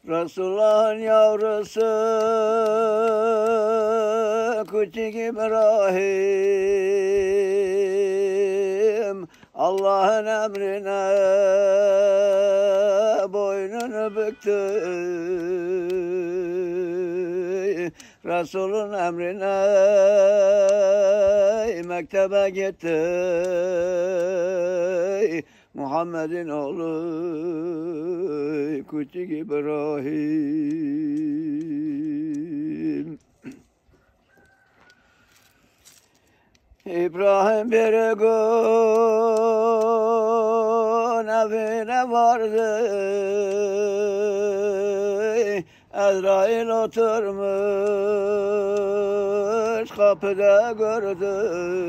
Resulullah'ın yavrusu küçük İbrahim Allah'ın emrine boynunu büktü. Resul'ün emrine mektebe gitti. Muhammed'in oğlu küçük İbrahim. İbrahim bir gün evine vardı. Ezrail oturmuş kapıda gördü.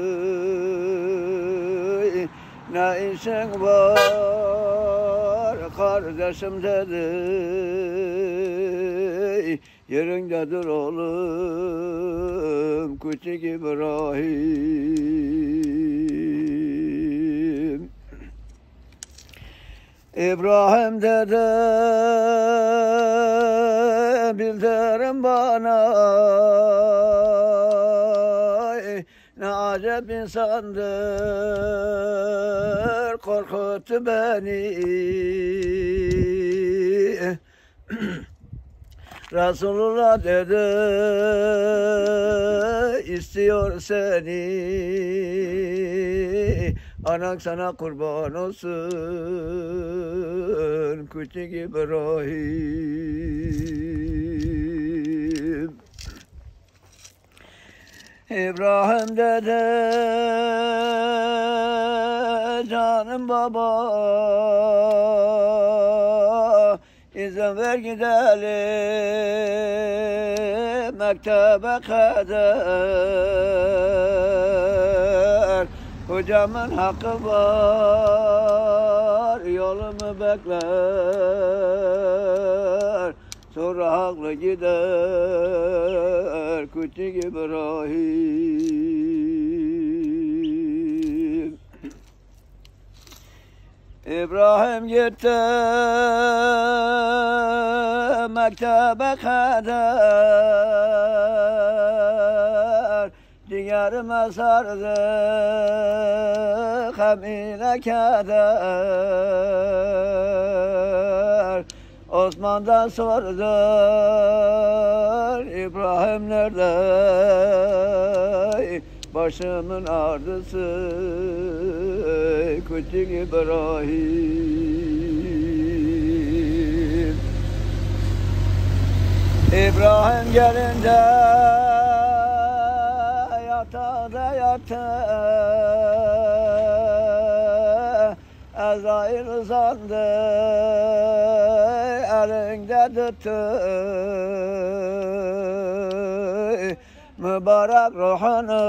Ne işin var kardeşim dedi. Yerinde dur oğlum küçük İbrahim. İbrahim dedi bildirin bana ne acep insandır korkuttu beni. Resulullah dedi istiyor seni, anan sana kurban olsun küçük İbrahim. İbrahim dedi canım baba İzin ver gidelim mektebe kadar. Hocamın hakkı var, yolumu bekler. Sonra haklı gider küçük İbrahim. İbrahim gitti mektebe kadar. Ciğerime sardı hem ile keder. Osman'dan sordular İbrahim nerede? Başımın ağrısı küçük İbrahim. İbrahim gelince yatağda yattı. Ezrail uzandı, elinde tuttu. Mübarek ruhunu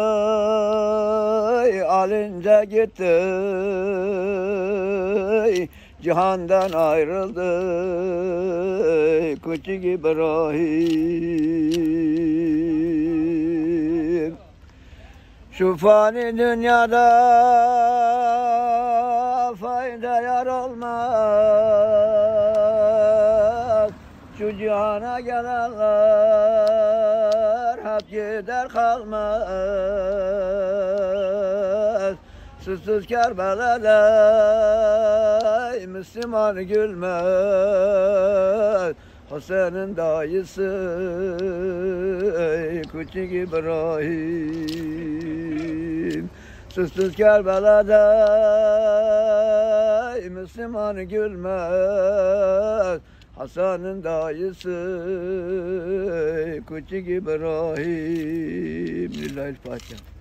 alınca gitti. Cihandan ayrıldı küçük İbrahim. Şu fani dünyada fayda yar olmaz. Şu cihana gelenler hep gider kalmaz. Susuz Kerbela'da Müslüman gülmez. Hasan'ın dayısı küçük İbrahim. Susuz Kerbela'da Müslüman gülmez. Hasan'ın dayısı küçük İbrahim. Lillahi'l-Fatiha.